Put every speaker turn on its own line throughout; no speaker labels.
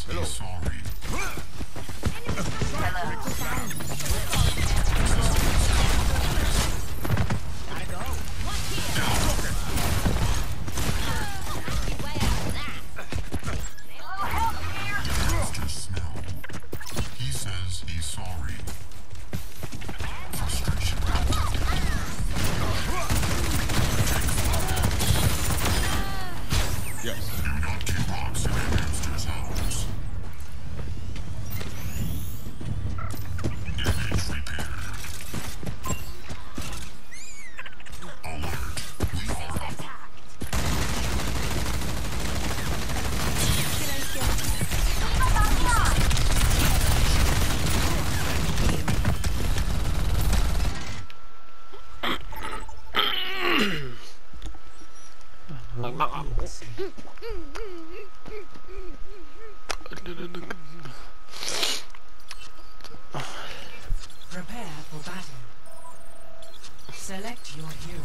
He's sorry. Mr. Snell. He says he's sorry. Frustration.
Yes.
Do not get rocks in a hamster's house. Damage repair. Alert. We are up.
Prepare for battle. Select your hero.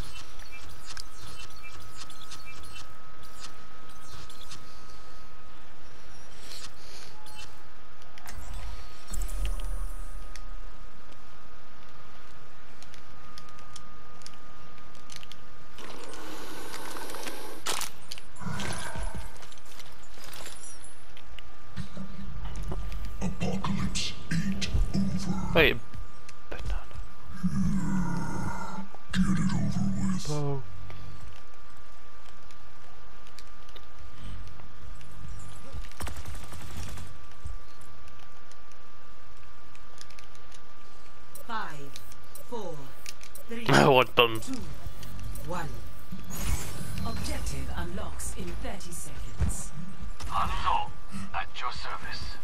Apocalypse ain't over.
Wait.
Get it over with.
Oh.
Five, four, three,
What done?
2, 1. Objective unlocks in 30 seconds.
Hanzo, at your service.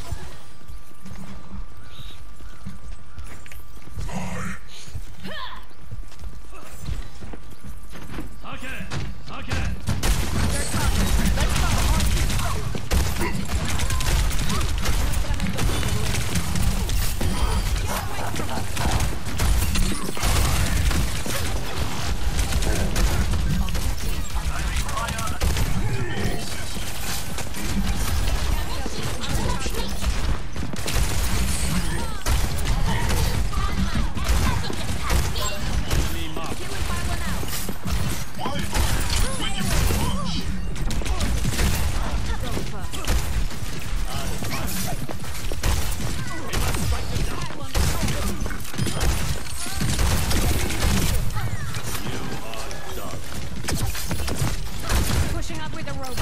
Pushing up with a robot.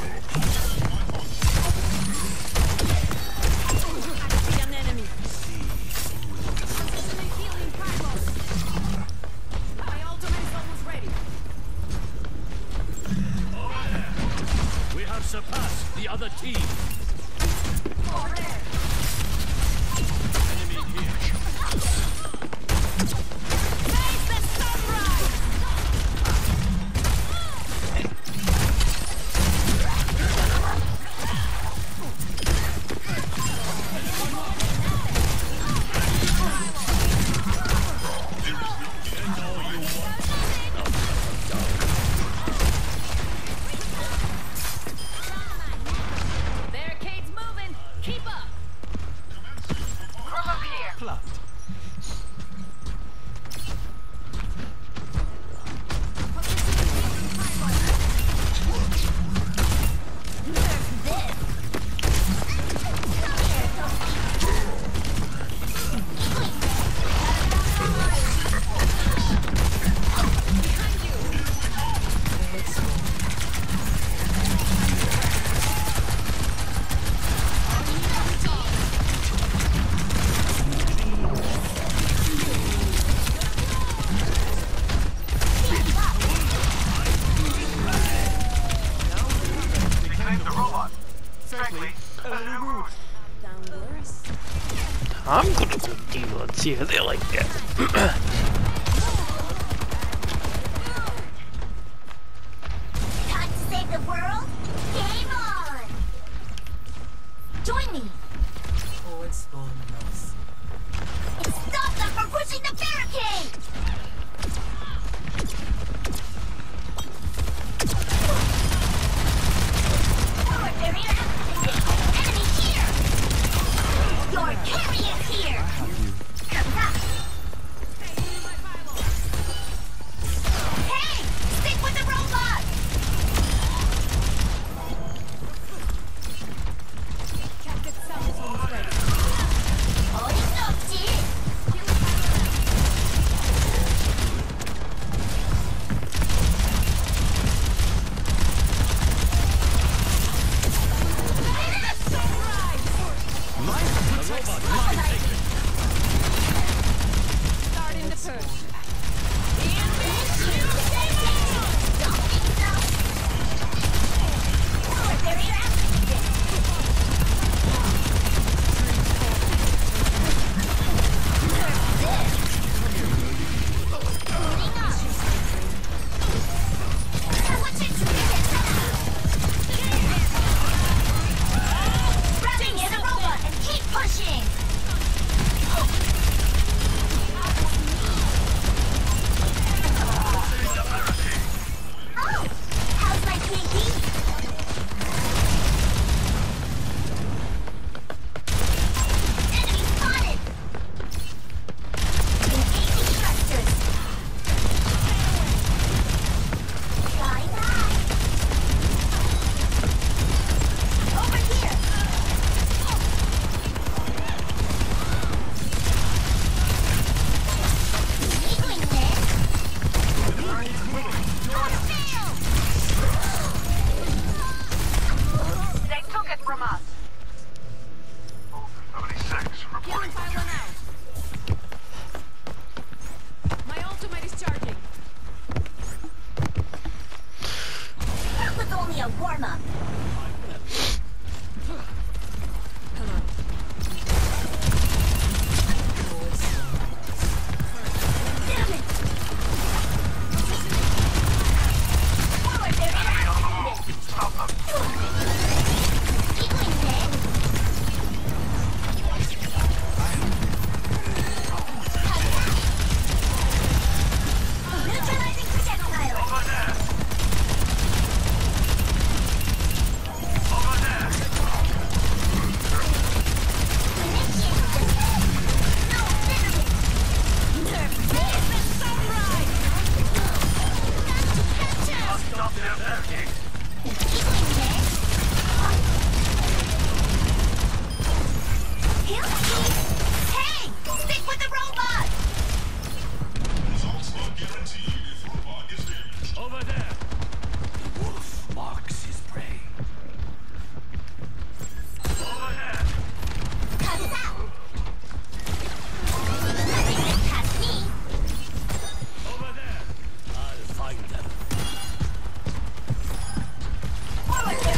I see an enemy. Positioning healing primal. My ultimate is almost ready.
We have surpassed the other team. Enemy here.
Face the sunrise! Barricade's moving. Keep up. From up here.
Plucked. Reclaim the robot. Frankly, a little rude.
Down worse.
I'm gonna go deal and see how they like that.
Time to save the world? Game on! Join me!
Forward spawn loss.
Stop them from pushing the barricade! Power barrier activated!
from us. Killing pylon out. My ultimate is charging.
That was only a warm-up. Damn it! Forward there, Eagling dead. Neutralizing projectile. Hey! Stick with the robot!
Results not guaranteed if robot is damaged.
Over there. Wolf marks his prey. Over there.
Cut it out! Nothing gets past me!
Over there. I'll find them.
Forward there,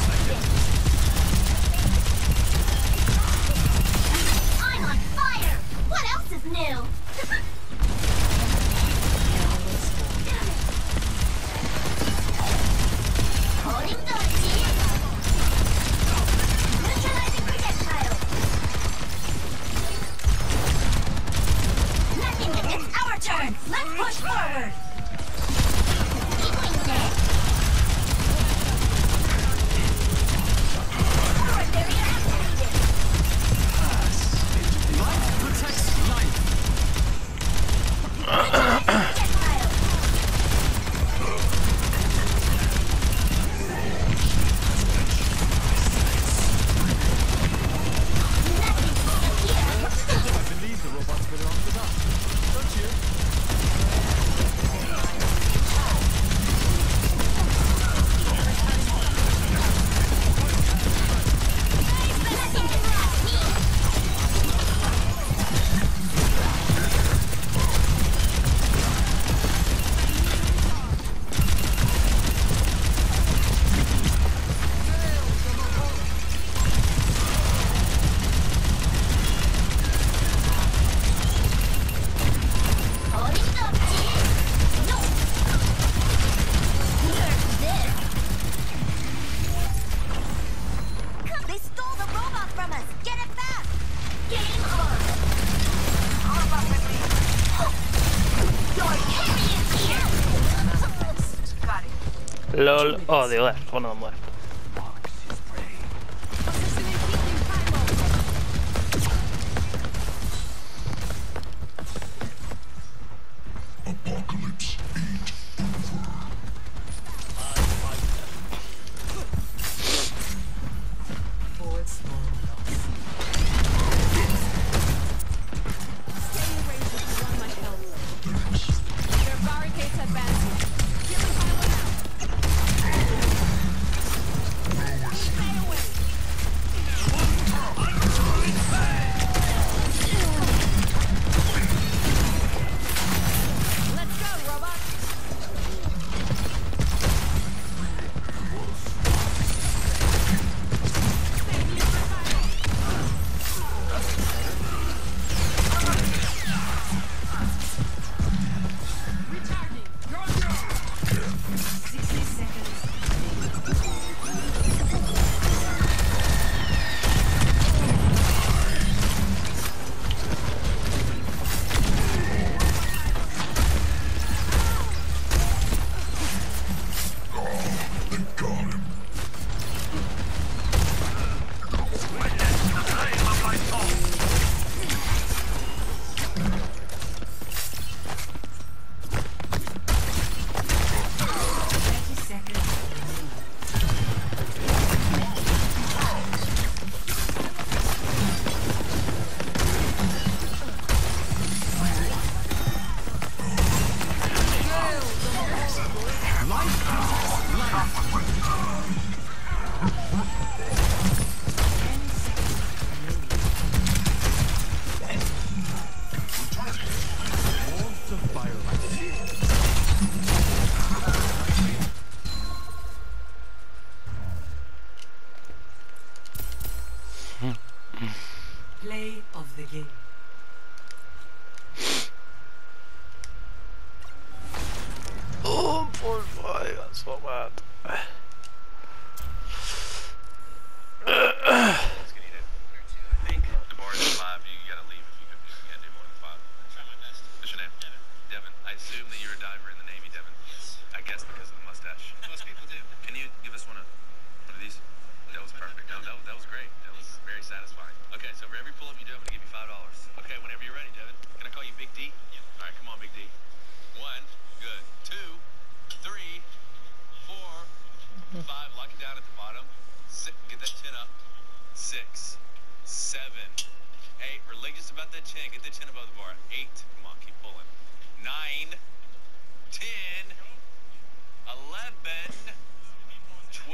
I'm on fire! What else is new? Holding the team! Neutralizing projectile! Nothing yet, it's our turn! Let's push forward! Eagling dead! Forward barrier activated!
Life protects life.
Projectile! Nothing here!
I believe the robots belong to us. Don't you?
Nothing can pass me! Holding up, team! No! Nerf this! They stole the robot from us! Get it back! Game on! All of us agree. Your carry is here! Got it.
LOL. Oh, the left. One of them left.
Marks his prey.
Positioning healing pylon.
Apocalypse ain't over.
Forward spawn loss.
Stay in range if you want my help. Their barricades advancing. Killing pylon out.
Play of the game.
Oh, poor boy, that's so bad.
It's gonna eat it. I think the bar is 5. You gotta leave if you can't do more than 5. Try my best. What's your name? Devin. I assume that you're a diver in the Navy, Devin. Yes. I guess because of the mustache. Most people do. Can you give us one of these? That was perfect. No, that was great. That was very satisfying. Okay, so for every pull-up you do, I'm gonna give you $5. Okay, whenever you're ready, Devin. Can I call you Big D? Yeah. All right, come on, Big D. 1, good. 2, 3, 4, 5. Lock it down at the bottom. 6, get that chin up. 6, 7, 8. Religious about that chin. Get that chin above the bar. 8. Come on, keep pulling. 9, 10, 11, 12,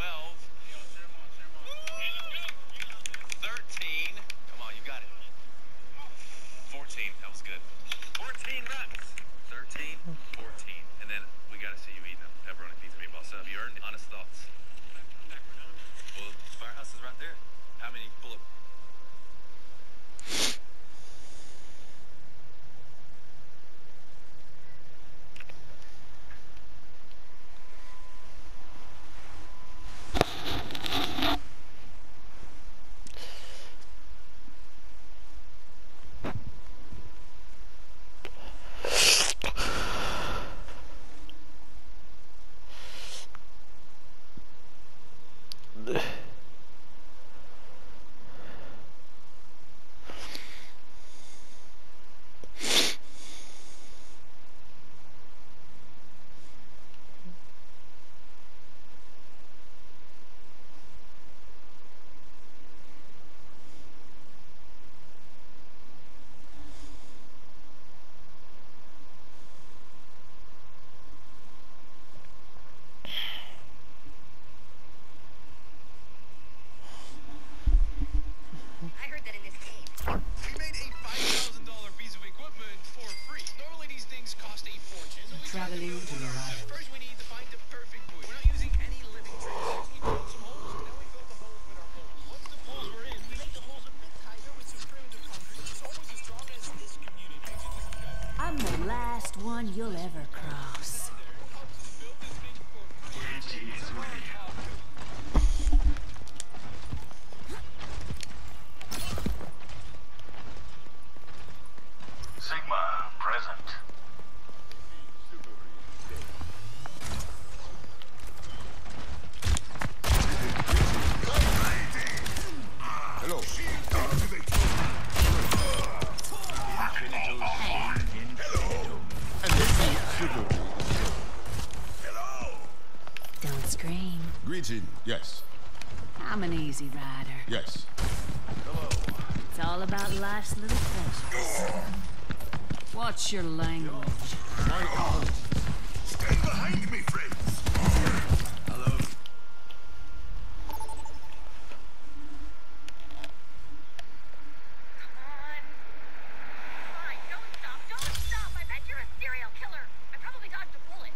13. Come on, you got it. 14. That was good. 14 reps. 13, 14. And then we got to see you eating them. Pepperoni pizza meatball sub. You earned honest thoughts. Well, the firehouse is right there. How many pull-up?
I heard that in this game.
We made a $5,000 piece of equipment for free. Normally these things cost a fortune. So we
Traveling
tried
to
build one
Dorado.
ourselves. First we need to find the perfect buoy. We're not using any living trees. We drilled some holes, and then we filled the holes with our holes. Once the holes were in, we made the holes a bit tighter with some primitive concrete. It's almost as strong as this community. Makes it just go.
I'm the last one you'll ever cross.
Build this thing for free.
Sigma, present.
Hello.
And this is chivalry.
Don't scream.
Greeting. Yes.
I'm an easy rider.
Yes.
It's all about life's little pleasures. What's your language?
Stand behind me, friends. Hello.
Fine, don't stop, don't stop. I bet you're a serial killer. I probably dodged a bullet.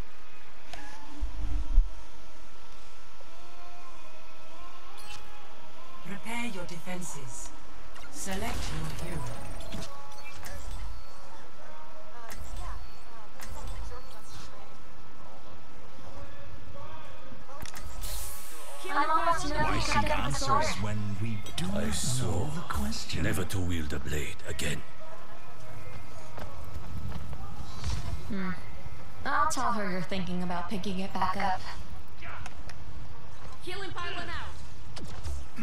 Prepare your defenses. Select your hero.
I seek answers when we do not know the question. Never to wield a blade again.
I'll tell her you're thinking about picking it back up.
Healing pipeline out.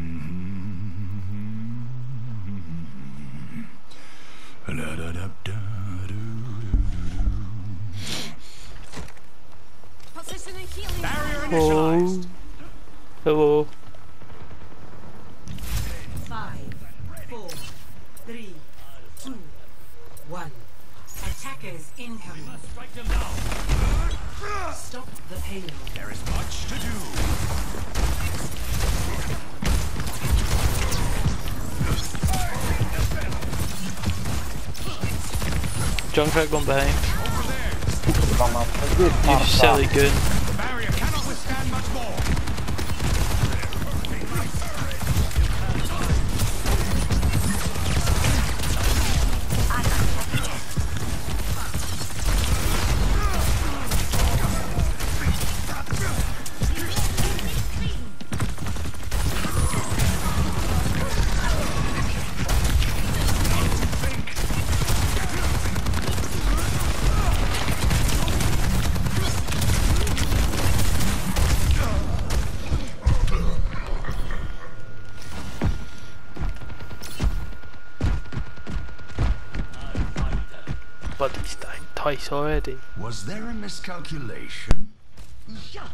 Positioning healing.
Barrier
Oh.
initialized.
Hello.
5, 4, 3, 2, 1. Attackers incoming.
Strike them down.
Stop the payload.
There is much to do.
Junkrat gone behind.
Over there.
You silly goon.
The barrier cannot withstand much more.
everybody's dying twice already.
Was there a miscalculation? Yeah.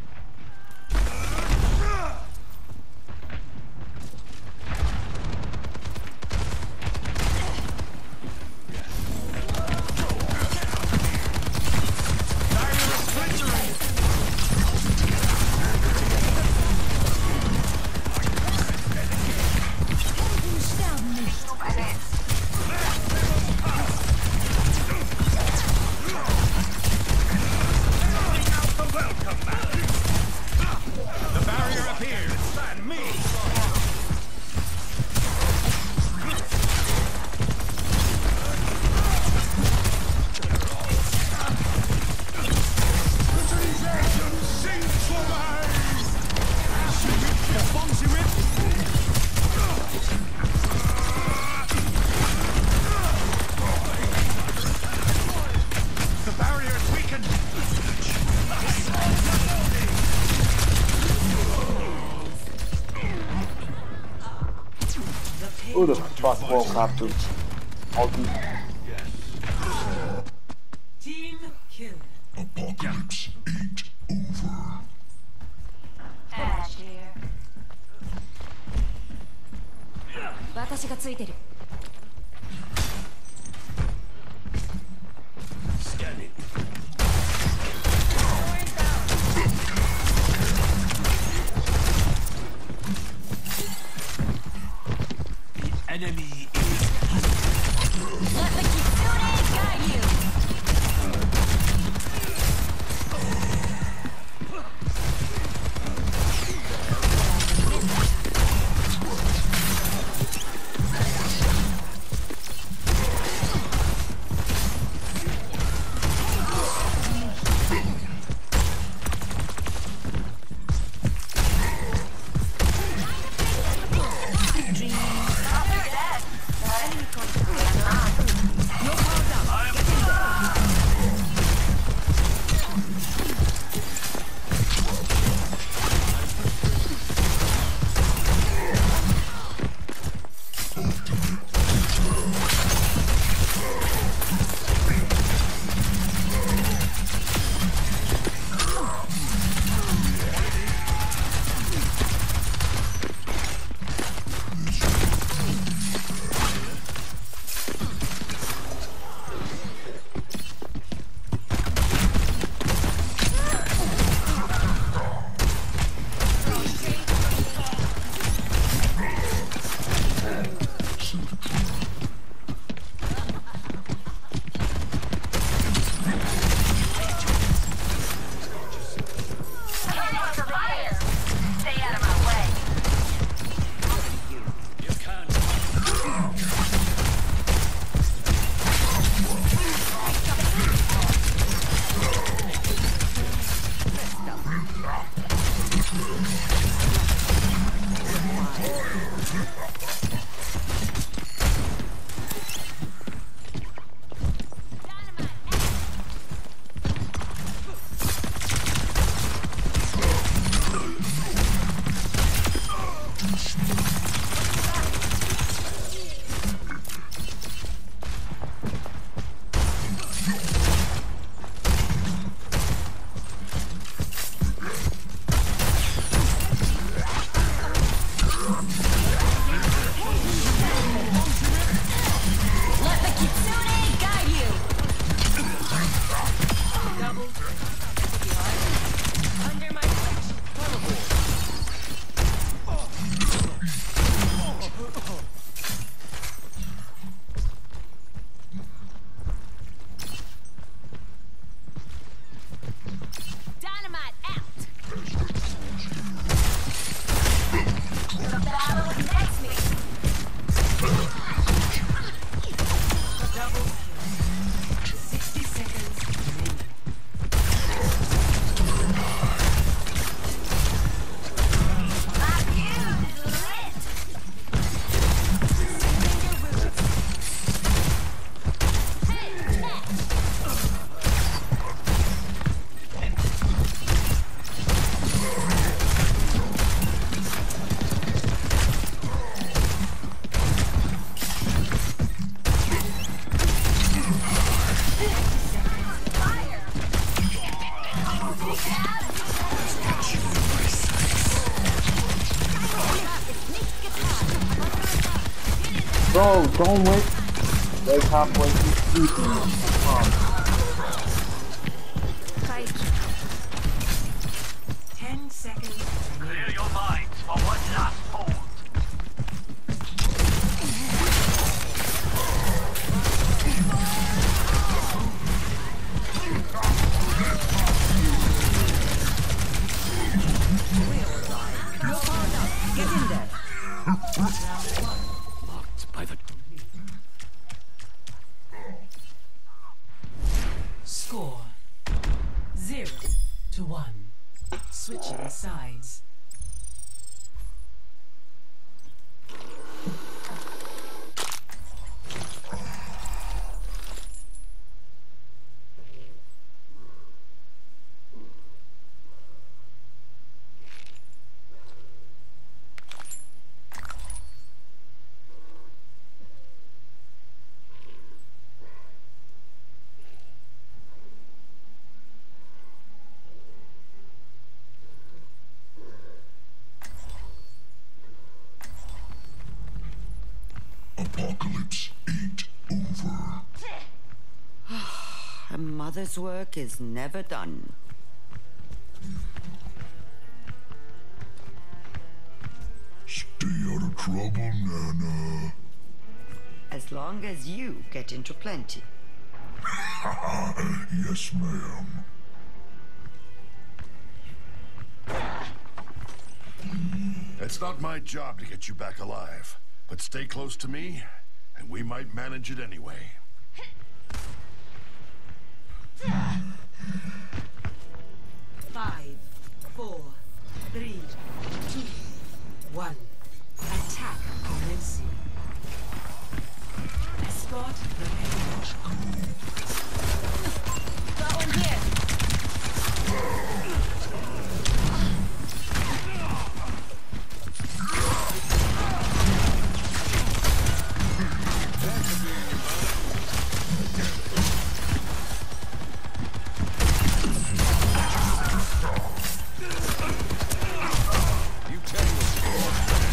Who the fuck woke up to all these?
Team kill.
Apocalypse ain't over.
Ash here. 私がついてる。
Scanning. Enemy is...
Let the Kitsune guide you!
Bro, don't wait. Wait halfway through.
Fight.
10 seconds.
Clear your minds for one last hold.
You're powered up. Get in there.
Locked by the...
Score 0-1. Switching sides.
Apocalypse ain't over.
A mother's work is never done.
Stay out of trouble, Nana.
As long as you get into plenty.
Yes, ma'am.
It's not my job to get you back alive, but stay close to me, and we might manage it anyway.
Five, 4, 3, 2, 1. Attack commencing. Escort prepared.
Got one here.
You tell me.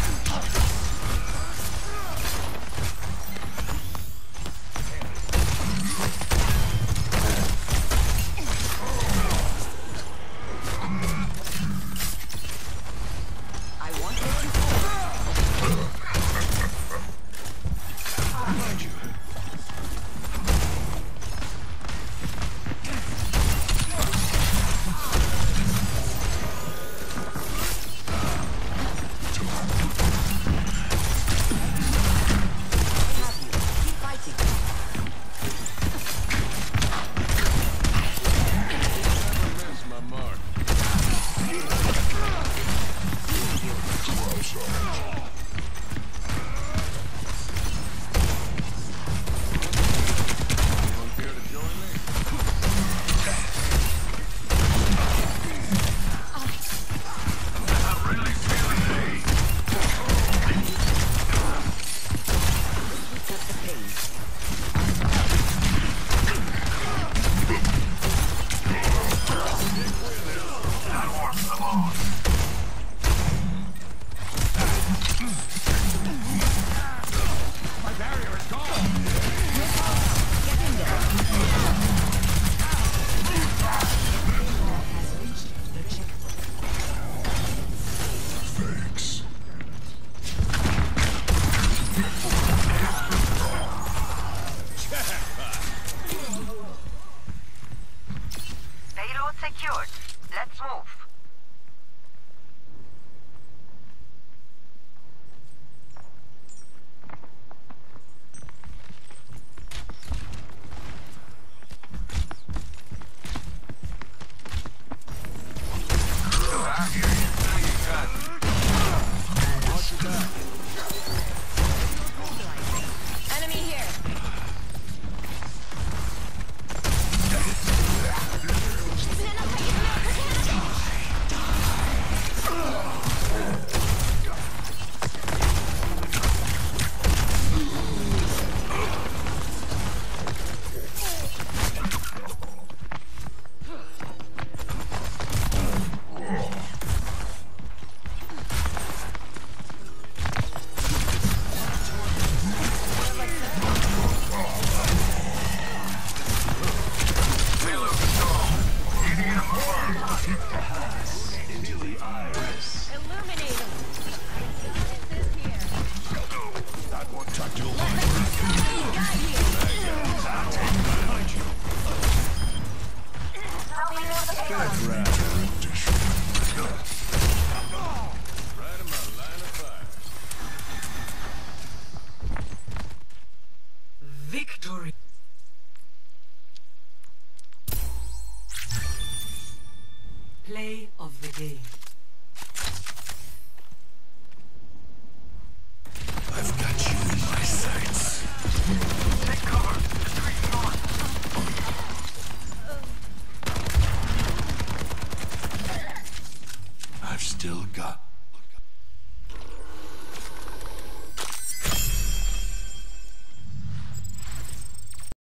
Play of the game.
I've got you in my sights.
Take cover. The tree's gone.
I've still got